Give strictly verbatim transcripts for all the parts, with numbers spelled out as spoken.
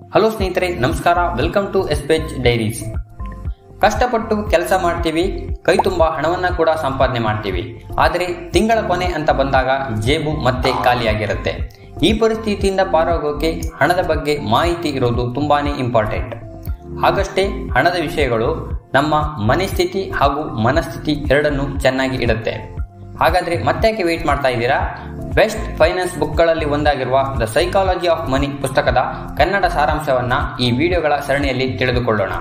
Hello ಸ್ನೇಹಿತರೆ, ನಮಸ್ಕಾರ. Welcome to ಎಸ್ಪೆಚ್ ಡೈರೀಸ್. ಕಷ್ಟಪಟ್ಟು ಕೆಲಸ ಮಾಡ್ತೀವಿ, ಕೈ ತುಂಬ ಹಣವನ್ನ ಕೂಡ ಸಂಪಾದನೆ ಮಾಡ್ತೀವಿ. ಆದರೆ ತಿಂಗಳ ಕೊನೆ ಅಂತ ಬಂದಾಗ ಜೇಬು ಮತ್ತೆ ಖಾಲಿಯಾಗಿರುತ್ತೆ. ಈ ಪರಿಸ್ಥಿತಿಯಿಂದ ಪಾರಾಗೋಕೆ ಹಣದ ಬಗ್ಗೆ ಮಾಹಿತಿ ಇರೋದು ತುಂಬಾನೇ ಇಂಪಾರ್ಟೆಂಟ್. ಹಾಗಷ್ಟೇ ಹಣದ ವಿಷಯಗಳು ನಮ್ಮ ಮನಸ್ಥಿತಿ ಹಾಗೂ ಮನಸ್ಥಿತಿ ಎರಡನ್ನೂ ಚೆನ್ನಾಗಿ ಇಡುತ್ತೆ. ಹಾಗಾದ್ರೆ ಮತ್ತ್ಯಾಕೆ ವೇಟ್ ಮಾಡ್ತಾ ಇದ್ದೀರಾ? ಬೆಸ್ಟ್ ಫೈನಾನ್ಸ್ ಬುಕ್ಗಳಲ್ಲಿ ಒಂದಾಗಿರುವ ದ ಸೈಕಾಲಜಿ ಆಫ್ ಮನಿ ಪುಸ್ತಕದ ಕನ್ನಡ ಸಾರಾಂಶವನ್ನ ಈ ವಿಡಿಯೋಗಳ ಸರಣಿಯಲ್ಲಿ ತಿಳಿದುಕೊಳ್ಳೋಣ.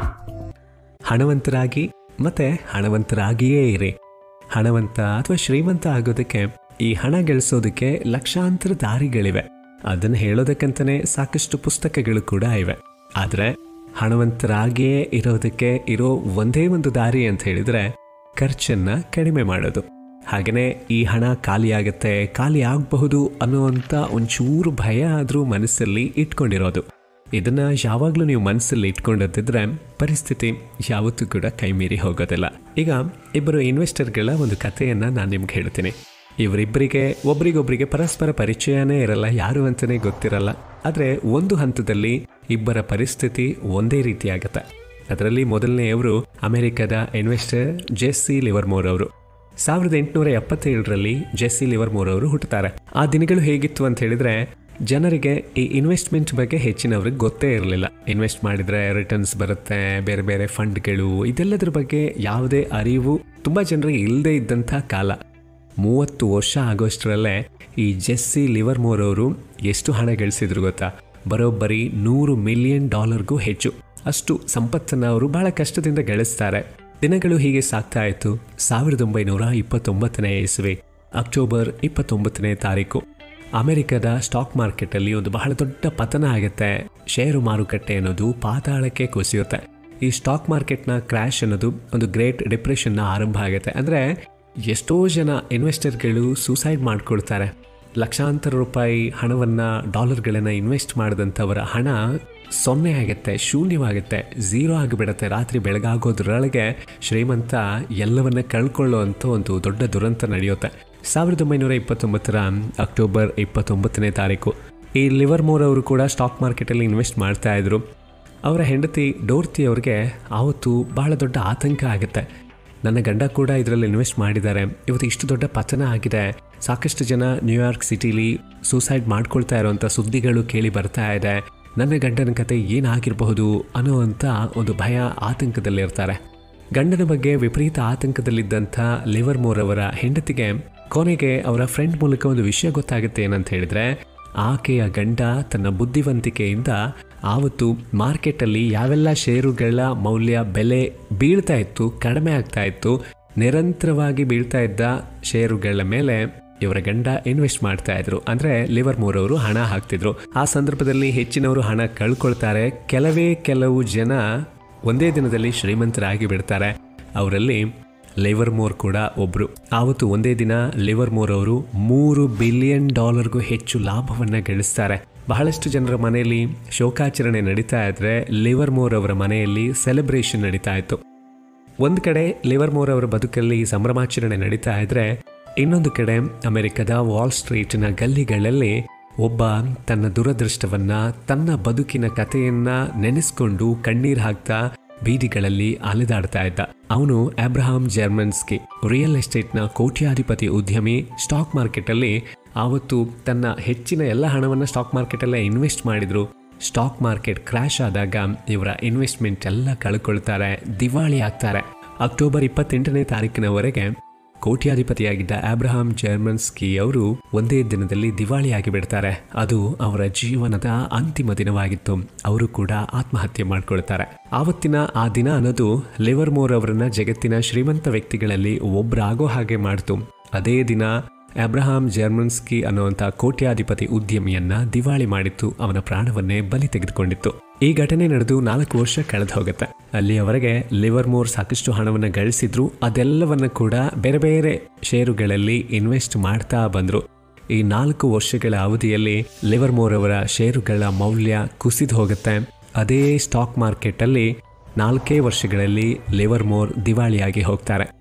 ಹಣವಂತರಾಗಿ ಮತ್ತೆ ಹಣವಂತರಾಗಿಯೇ ಇರಿ. ಹಣವಂತ ಅಥವಾ ಶ್ರೀಮಂತ ಆಗೋದಕ್ಕೆ, ಈ ಹಣ ಗಳಿಸೋದಕ್ಕೆ ಲಕ್ಷಾಂತರ ದಾರಿಗಳಿವೆ. ಅದನ್ನು ಹೇಳೋದಕ್ಕಂತಲೇ ಸಾಕಷ್ಟು ಪುಸ್ತಕಗಳು ಕೂಡ ಇವೆ. ಆದರೆ ಹಣವಂತರಾಗಿಯೇ ಇರೋದಕ್ಕೆ ಇರೋ ಒಂದೇ ಒಂದು ದಾರಿ ಅಂತ ಹೇಳಿದ್ರೆ ಖರ್ಚನ್ನ ಕಡಿಮೆ ಮಾಡೋದು. ಹಾಗೆಯೇ ಈ ಹಣ ಖಾಲಿ ಆಗುತ್ತೆ, ಖಾಲಿ ಆಗಬಹುದು ಅನ್ನುವಂಥ ಒಂಚೂರು ಭಯ ಆದರೂ ಮನಸ್ಸಲ್ಲಿ ಇಟ್ಕೊಂಡಿರೋದು. ಇದನ್ನು ಯಾವಾಗಲೂ ನೀವು ಮನಸ್ಸಲ್ಲಿ ಇಟ್ಕೊಂಡಿದ್ದರೆ ಪರಿಸ್ಥಿತಿ ಯಾವತ್ತೂ ಕೂಡ ಕೈ ಮೀರಿ ಹೋಗೋದಿಲ್ಲ. ಈಗ ಇಬ್ಬರು ಇನ್ವೆಸ್ಟರ್ಗಳ ಒಂದು ಕಥೆಯನ್ನು ನಾನು ನಿಮ್ಗೆ ಹೇಳ್ತೀನಿ. ಇವರಿಬ್ಬರಿಗೆ ಒಬ್ರಿಗೊಬ್ರಿಗೆ ಪರಸ್ಪರ ಪರಿಚಯನೇ ಇರಲ್ಲ, ಯಾರು ಅಂತಲೇ ಗೊತ್ತಿರಲ್ಲ. ಆದರೆ ಒಂದು ಹಂತದಲ್ಲಿ ಇಬ್ಬರ ಪರಿಸ್ಥಿತಿ ಒಂದೇ ರೀತಿಯಾಗತ್ತೆ. ಅದರಲ್ಲಿ ಮೊದಲನೆಯವರು ಅಮೆರಿಕದ ಇನ್ವೆಸ್ಟರ್ ಜೆಸ್ಸಿ ಲಿವರ್ಮೋರ್ ಅವರು. ಸಾವಿರದ ಎಂಟುನೂರ ಎಪ್ಪತ್ತೇಳರಲ್ಲಿ ಜೆಸ್ಸಿ ಲಿವರ್ಮೋರ್ ಅವರು ಹುಟ್ಟುತ್ತಾರೆ. ಆ ದಿನಗಳು ಹೇಗಿತ್ತು ಅಂತ ಹೇಳಿದ್ರೆ, ಜನರಿಗೆ ಈ ಇನ್ವೆಸ್ಟ್ಮೆಂಟ್ ಬಗ್ಗೆ ಹೆಚ್ಚಿನವ್ರಿಗೆ ಗೊತ್ತೇ ಇರಲಿಲ್ಲ. ಇನ್ವೆಸ್ಟ್ ಮಾಡಿದರೆ ರಿಟರ್ನ್ಸ್ ಬರುತ್ತೆ, ಬೇರೆ ಬೇರೆ ಫಂಡ್ಗಳು, ಇದೆಲ್ಲದರ ಬಗ್ಗೆ ಯಾವುದೇ ಅರಿವು ತುಂಬ ಜನರಿಗೆ ಇಲ್ಲದೇ ಇದ್ದಂಥ ಕಾಲ. ಮೂವತ್ತು ವರ್ಷ ಆಗೋಷ್ಟರಲ್ಲೇ ಈ ಜೆಸ್ಸಿ ಲಿವರ್ಮೋರ್ ಅವರು ಎಷ್ಟು ಹಣ ಗಳಿಸಿದ್ರು ಗೊತ್ತಾ? ಬರೋಬ್ಬರಿ ನೂರು ಮಿಲಿಯನ್ ಡಾಲರ್ಗೂ ಹೆಚ್ಚು. ಅಷ್ಟು ಸಂಪತ್ತನ್ನು ಅವರು ಬಹಳ ಕಷ್ಟದಿಂದ ಗಳಿಸ್ತಾರೆ. ದಿನಗಳು ಹೀಗೆ ಸಾಗ್ತಾ ಇತ್ತು. ಸಾವಿರದ ಒಂಬೈನೂರ ಇಪ್ಪತ್ತೊಂಬತ್ತನೇ ಇಸ್ವಿ ಅಕ್ಟೋಬರ್ ಇಪ್ಪತ್ತೊಂಬತ್ತನೇ ತಾರೀಕು ಅಮೆರಿಕದ ಸ್ಟಾಕ್ ಮಾರ್ಕೆಟಲ್ಲಿ ಒಂದು ಬಹಳ ದೊಡ್ಡ ಪತನ ಆಗುತ್ತೆ. ಷೇರು ಮಾರುಕಟ್ಟೆ ಅನ್ನೋದು ಪಾತಾಳಕ್ಕೆ ಕುಸಿಯುತ್ತೆ. ಈ ಸ್ಟಾಕ್ ಮಾರ್ಕೆಟ್ನ ಕ್ರ್ಯಾಶ್ ಅನ್ನೋದು ಒಂದು ಗ್ರೇಟ್ ಡಿಪ್ರೆಷನ್ನ ಆರಂಭ ಆಗುತ್ತೆ. ಅಂದರೆ ಎಷ್ಟೋ ಜನ ಇನ್ವೆಸ್ಟರ್ಗಳು ಸೂಸೈಡ್ ಮಾಡ್ಕೊಳ್ತಾರೆ. ಲಕ್ಷಾಂತರ ರೂಪಾಯಿ ಹಣವನ್ನು, ಡಾಲರ್ಗಳನ್ನು ಇನ್ವೆಸ್ಟ್ ಮಾಡಿದಂಥವರ ಹಣ ಸೊನ್ನೆ ಆಗುತ್ತೆ, ಶೂನ್ಯವಾಗುತ್ತೆ, ಝೀರೋ ಆಗಿಬಿಡುತ್ತೆ. ರಾತ್ರಿ ಬೆಳಗಾಗೋದ್ರೊಳಗೆ ಶ್ರೀಮಂತ ಎಲ್ಲವನ್ನ ಕಳ್ಕೊಳ್ಳುವಂಥ ಒಂದು ದೊಡ್ಡ ದುರಂತ ನಡೆಯುತ್ತೆ. ಸಾವಿರದ ಒಂಬೈನೂರ ಇಪ್ಪತ್ತೊಂಬತ್ತರ ಅಕ್ಟೋಬರ್ ಇಪ್ಪತ್ತೊಂಬತ್ತನೇ ತಾರೀಕು ಈ ಲಿವರ್ಮೋರ್ ಅವರು ಕೂಡ ಸ್ಟಾಕ್ ಮಾರ್ಕೆಟಲ್ಲಿ ಇನ್ವೆಸ್ಟ್ ಮಾಡ್ತಾ ಇದ್ರು. ಅವರ ಹೆಂಡತಿ ಡೋರ್ತಿ ಅವ್ರಿಗೆ ಆವತ್ತು ಬಹಳ ದೊಡ್ಡ ಆತಂಕ ಆಗುತ್ತೆ. ನನ್ನ ಗಂಡ ಕೂಡ ಇದರಲ್ಲಿ ಇನ್ವೆಸ್ಟ್ ಮಾಡಿದ್ದಾರೆ, ಇವತ್ತು ಇಷ್ಟು ದೊಡ್ಡ ಪತನ ಆಗಿದೆ, ಸಾಕಷ್ಟು ಜನ ನ್ಯೂಯಾರ್ಕ್ ಸಿಟಿಲಿ ಸೂಸೈಡ್ ಮಾಡ್ಕೊಳ್ತಾ ಇರೋವಂಥ ಸುದ್ದಿಗಳು ಕೇಳಿ ಬರ್ತಾ ಇದೆ, ನನ್ನ ಗಂಡನ ಕತೆ ಏನಾಗಿರಬಹುದು ಅನ್ನೋವಂಥ ಒಂದು ಭಯ, ಆತಂಕದಲ್ಲಿರ್ತಾರೆ. ಗಂಡನ ಬಗ್ಗೆ ವಿಪರೀತ ಆತಂಕದಲ್ಲಿದ್ದಂಥ ಲಿವರ್ಮೋರ್ ಅವರ ಹೆಂಡತಿಗೆ ಕೊನೆಗೆ ಅವರ ಫ್ರೆಂಡ್ ಮೂಲಕ ಒಂದು ವಿಷಯ ಗೊತ್ತಾಗುತ್ತೆ. ಏನಂತ ಹೇಳಿದ್ರೆ, ಆಕೆಯ ಗಂಡ ತನ್ನ ಬುದ್ಧಿವಂತಿಕೆಯಿಂದ ಆವತ್ತು ಮಾರ್ಕೆಟಲ್ಲಿ ಯಾವೆಲ್ಲ ಷೇರುಗಳ ಮೌಲ್ಯ, ಬೆಲೆ ಬೀಳ್ತಾ ಇತ್ತು, ಕಡಿಮೆ ಆಗ್ತಾ ಇತ್ತು, ನಿರಂತರವಾಗಿ ಬೀಳ್ತಾ ಇದ್ದ ಷೇರುಗಳ ಮೇಲೆ ಇವರ ಗಂಡ ಇನ್ವೆಸ್ಟ್ ಮಾಡ್ತಾ ಇದ್ರು. ಅಂದ್ರೆ ಲಿವರ್ಮೋರ್ ಅವರು ಹಣ ಹಾಕ್ತಿದ್ರು. ಆ ಸಂದರ್ಭದಲ್ಲಿ ಹೆಚ್ಚಿನವರು ಹಣ ಕಳ್ಕೊಳ್ತಾರೆ. ಕೆಲವೇ ಕೆಲವು ಜನ ಒಂದೇ ದಿನದಲ್ಲಿ ಶ್ರೀಮಂತರಾಗಿ ಬಿಡ್ತಾರೆ. ಅವರಲ್ಲಿ ಲಿವರ್ಮೋರ್ ಕೂಡ ಒಬ್ರು. ಆವತ್ತು ಒಂದೇ ದಿನ ಲಿವರ್ಮೋರ್ ಅವರು ಮೂರು ಬಿಲಿಯನ್ ಡಾಲರ್ಗೂ ಹೆಚ್ಚು ಲಾಭವನ್ನ ಗಳಿಸ್ತಾರೆ. ಬಹಳಷ್ಟು ಜನರ ಮನೆಯಲ್ಲಿ ಶೋಕಾಚರಣೆ ನಡೀತಾ ಇದ್ರೆ, ಲಿವರ್ಮೋರ್ ಅವರ ಮನೆಯಲ್ಲಿ ಸೆಲೆಬ್ರೇಷನ್ ನಡೀತಾ ಇತ್ತು. ಒಂದು ಕಡೆ ಲಿವರ್ಮೋರ್ ಅವರ ಬದುಕಲ್ಲಿ ಸಂಭ್ರಮಾಚರಣೆ ನಡೀತಾ ಇದ್ರೆ, ಇನ್ನೊಂದು ಕಡೆ ಅಮೆರಿಕದ ವಾಲ್ ಸ್ಟ್ರೀಟ್ನ ಗಲ್ಲಿಗಳಲ್ಲಿ ಒಬ್ಬ ತನ್ನ ದುರದೃಷ್ಟವನ್ನ, ತನ್ನ ಬದುಕಿನ ಕಥೆಯನ್ನ ನೆನೆಸ್ಕೊಂಡು ಕಣ್ಣೀರು ಹಾಕ್ತಾ ಬೀದಿಗಳಲ್ಲಿ ಅಲೆದಾಡ್ತಾ ಇದ್ದ. ಅವನು ಅಬ್ರಹಾಂ ಜರ್ಮನ್ಸ್ಕಿ, ರಿಯಲ್ ಎಸ್ಟೇಟ್ನ ಕೋಟ್ಯಾಧಿಪತಿ ಉದ್ಯಮಿ. ಸ್ಟಾಕ್ ಮಾರ್ಕೆಟಲ್ಲಿ ಆವತ್ತು ತನ್ನ ಹೆಚ್ಚಿನ ಎಲ್ಲ ಹಣವನ್ನು ಸ್ಟಾಕ್ ಮಾರ್ಕೆಟಲ್ಲೇ ಇನ್ವೆಸ್ಟ್ ಮಾಡಿದ್ರು. ಸ್ಟಾಕ್ ಮಾರ್ಕೆಟ್ ಕ್ರ್ಯಾಶ್ ಆದಾಗ ಇವರ ಇನ್ವೆಸ್ಟ್ಮೆಂಟ್ ಎಲ್ಲ ಕಳ್ಕೊಳ್ತಾರೆ, ದಿವಾಳಿ ಆಗ್ತಾರೆ. ಅಕ್ಟೋಬರ್ ಇಪ್ಪತ್ತೆಂಟನೇ ತಾರೀಕಿನವರೆಗೆ ಕೋಟ್ಯಾಧಿಪತಿಯಾಗಿದ್ದ ಅಬ್ರಹಾಂ ಜರ್ಮನ್ಸ್ಕಿ ಅವರು ಒಂದೇ ದಿನದಲ್ಲಿ ದಿವಾಳಿಯಾಗಿ ಬಿಡ್ತಾರೆ. ಅದು ಅವರ ಜೀವನದ ಅಂತಿಮ ದಿನವಾಗಿತ್ತು. ಅವರು ಕೂಡ ಆತ್ಮಹತ್ಯೆ ಮಾಡ್ಕೊಳ್ತಾರೆ. ಆವತ್ತಿನ ಆ ದಿನ ಅನ್ನೋದು ಲಿವರ್ಮೋರ್ ಅವರನ್ನ ಜಗತ್ತಿನ ಶ್ರೀಮಂತ ವ್ಯಕ್ತಿಗಳಲ್ಲಿ ಒಬ್ಬರಾಗೋ ಹಾಗೆ ಮಾಡ್ತು. ಅದೇ ದಿನ ಅಬ್ರಹಾಂ ಜರ್ಮನ್ಸ್ಕಿ ಅನ್ನುವಂಥ ಕೋಟ್ಯಾಧಿಪತಿ ಉದ್ಯಮಿಯನ್ನ ದಿವಾಳಿ ಮಾಡಿತ್ತು, ಅವನ ಪ್ರಾಣವನ್ನೇ ಬಲಿ ತೆಗೆದುಕೊಂಡಿತ್ತು. ಈ ಘಟನೆ ನಡೆದು ನಾಲ್ಕು ವರ್ಷ ಕಳೆದು ಹೋಗುತ್ತೆ. ಅಲ್ಲಿಯವರೆಗೆ ಲಿವರ್ಮೋರ್ ಸಾಕಷ್ಟು ಹಣವನ್ನು ಗಳಿಸಿದ್ರು. ಅದೆಲ್ಲವನ್ನ ಕೂಡ ಬೇರೆ ಬೇರೆ ಷೇರುಗಳಲ್ಲಿ ಇನ್ವೆಸ್ಟ್ ಮಾಡ್ತಾ ಬಂದ್ರು. ಈ ನಾಲ್ಕು ವರ್ಷಗಳ ಅವಧಿಯಲ್ಲಿ ಲಿವರ್ಮೋರ್ ಅವರ ಷೇರುಗಳ ಮೌಲ್ಯ ಕುಸಿದು ಹೋಗುತ್ತೆ. ಅದೇ ಸ್ಟಾಕ್ ಮಾರ್ಕೆಟ್ ಅಲ್ಲಿ ನಾಲ್ಕೇ ವರ್ಷಗಳಲ್ಲಿ ಲಿವರ್ಮೋರ್ ದಿವಾಳಿಯಾಗಿ ಹೋಗ್ತಾರೆ.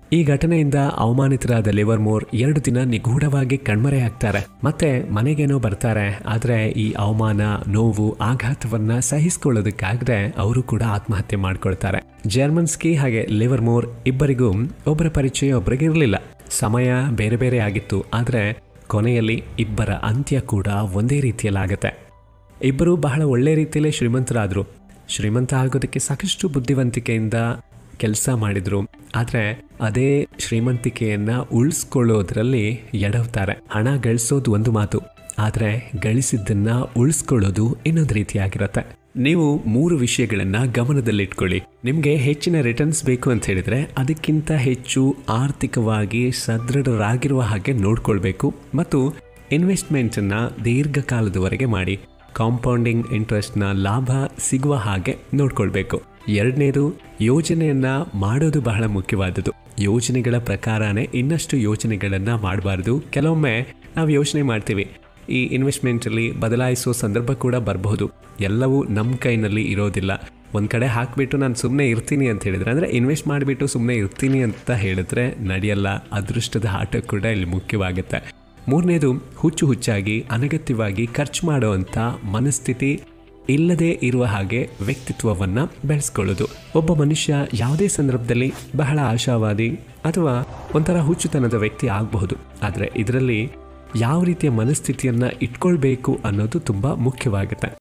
ಈ ಘಟನೆಯಿಂದ ಅವಮಾನಿತರಾದ ಲಿವರ್ಮೋರ್ ಎರಡು ದಿನ ನಿಗೂಢವಾಗಿ ಕಣ್ಮರೆಯಾಗ್ತಾರೆ. ಮತ್ತೆ ಮನೆಗೇನೋ ಬರ್ತಾರೆ. ಆದ್ರೆ ಈ ಅವಮಾನ, ನೋವು, ಆಘಾತವನ್ನ ಸಹಿಸಿಕೊಳ್ಳೋದಕ್ಕಾಗದೆ ಅವರು ಕೂಡ ಆತ್ಮಹತ್ಯೆ ಮಾಡ್ಕೊಳ್ತಾರೆ. ಜರ್ಮನ್ಸ್ಕಿ ಹಾಗೆ ಲಿವರ್ಮೋರ್ ಇಬ್ಬರಿಗೂ ಒಬ್ಬರ ಪರಿಚಯ ಒಬ್ಬರಿಗಿರಲಿಲ್ಲ. ಸಮಯ ಬೇರೆ ಬೇರೆ ಆಗಿತ್ತು. ಆದ್ರೆ ಕೊನೆಯಲ್ಲಿ ಇಬ್ಬರ ಅಂತ್ಯ ಕೂಡ ಒಂದೇ ರೀತಿಯಲ್ಲಾಗತ್ತೆ. ಇಬ್ಬರು ಬಹಳ ಒಳ್ಳೆ ರೀತಿಯಲ್ಲೇ ಶ್ರೀಮಂತರಾದ್ರು. ಶ್ರೀಮಂತ ಆಗೋದಕ್ಕೆ ಸಾಕಷ್ಟು ಬುದ್ಧಿವಂತಿಕೆಯಿಂದ ಕೆಲಸ ಮಾಡಿದ್ರು. ಆದರೆ ಅದೇ ಶ್ರೀಮಂತಿಕೆಯನ್ನ ಉಳಿಸ್ಕೊಳ್ಳೋದ್ರಲ್ಲಿ ಎಡವ್ತಾರೆ. ಹಣ ಗಳಿಸೋದು ಒಂದು ಮಾತು, ಆದರೆ ಗಳಿಸಿದ್ದನ್ನ ಉಳಿಸ್ಕೊಳ್ಳೋದು ಇನ್ನೊಂದು ರೀತಿಯಾಗಿರತ್ತೆ. ನೀವು ಮೂರು ವಿಷಯಗಳನ್ನ ಗಮನದಲ್ಲಿಟ್ಕೊಳ್ಳಿ. ನಿಮಗೆ ಹೆಚ್ಚಿನ ರಿಟರ್ನ್ಸ್ ಬೇಕು ಅಂತ ಹೇಳಿದ್ರೆ ಅದಕ್ಕಿಂತ ಹೆಚ್ಚು ಆರ್ಥಿಕವಾಗಿ ಸದೃಢರಾಗಿರುವ ಹಾಗೆ ನೋಡ್ಕೊಳ್ಬೇಕು ಮತ್ತು ಇನ್ವೆಸ್ಟ್ಮೆಂಟನ್ನು ದೀರ್ಘಕಾಲದವರೆಗೆ ಮಾಡಿ ಕಾಂಪೌಂಡಿಂಗ್ ಇಂಟ್ರೆಸ್ಟ್ನ ಲಾಭ ಸಿಗುವ ಹಾಗೆ ನೋಡ್ಕೊಳ್ಬೇಕು. ಎರಡನೇದು, ಯೋಜನೆಯನ್ನ ಮಾಡೋದು ಬಹಳ ಮುಖ್ಯವಾದದ್ದು. ಯೋಜನೆಗಳ ಪ್ರಕಾರನೇ ಇನ್ನಷ್ಟು ಯೋಜನೆಗಳನ್ನು ಮಾಡಬಾರ್ದು. ಕೆಲವೊಮ್ಮೆ ನಾವು ಯೋಚನೆ ಮಾಡ್ತೀವಿ, ಈ ಇನ್ವೆಸ್ಟ್ಮೆಂಟಲ್ಲಿ ಬದಲಾಯಿಸೋ ಸಂದರ್ಭ ಕೂಡ ಬರಬಹುದು. ಎಲ್ಲವೂ ನಮ್ಮ ಕೈನಲ್ಲಿ ಇರೋದಿಲ್ಲ. ಒಂದು ಕಡೆ ಹಾಕಿಬಿಟ್ಟು ನಾನು ಸುಮ್ಮನೆ ಇರ್ತೀನಿ ಅಂತ ಹೇಳಿದ್ರೆ, ಅಂದರೆ ಇನ್ವೆಸ್ಟ್ ಮಾಡಿಬಿಟ್ಟು ಸುಮ್ಮನೆ ಇರ್ತೀನಿ ಅಂತ ಹೇಳಿದ್ರೆ ನಡೆಯಲ್ಲ. ಅದೃಷ್ಟದ ಆಟ ಕೂಡ ಇಲ್ಲಿ ಮುಖ್ಯವಾಗುತ್ತೆ. ಮೂರನೇದು, ಹುಚ್ಚು ಹುಚ್ಚಾಗಿ ಅನಗತ್ಯವಾಗಿ ಖರ್ಚು ಮಾಡುವಂಥ ಮನಸ್ಥಿತಿ ಇಲ್ಲದೇ ಇರುವ ಹಾಗೆ ವ್ಯಕ್ತಿತ್ವವನ್ನು ಬೆಳೆಸ್ಕೊಳ್ಳೋದು. ಒಬ್ಬ ಮನುಷ್ಯ ಯಾವುದೇ ಸಂದರ್ಭದಲ್ಲಿ ಬಹಳ ಆಶಾವಾದಿ ಅಥವಾ ಒಂಥರ ಹುಚ್ಚುತನದ ವ್ಯಕ್ತಿ ಆಗಬಹುದು. ಆದರೆ ಇದರಲ್ಲಿ ಯಾವ ರೀತಿಯ ಮನಸ್ಥಿತಿಯನ್ನು ಇಟ್ಕೊಳ್ಬೇಕು ಅನ್ನೋದು ತುಂಬ ಮುಖ್ಯವಾಗುತ್ತೆ.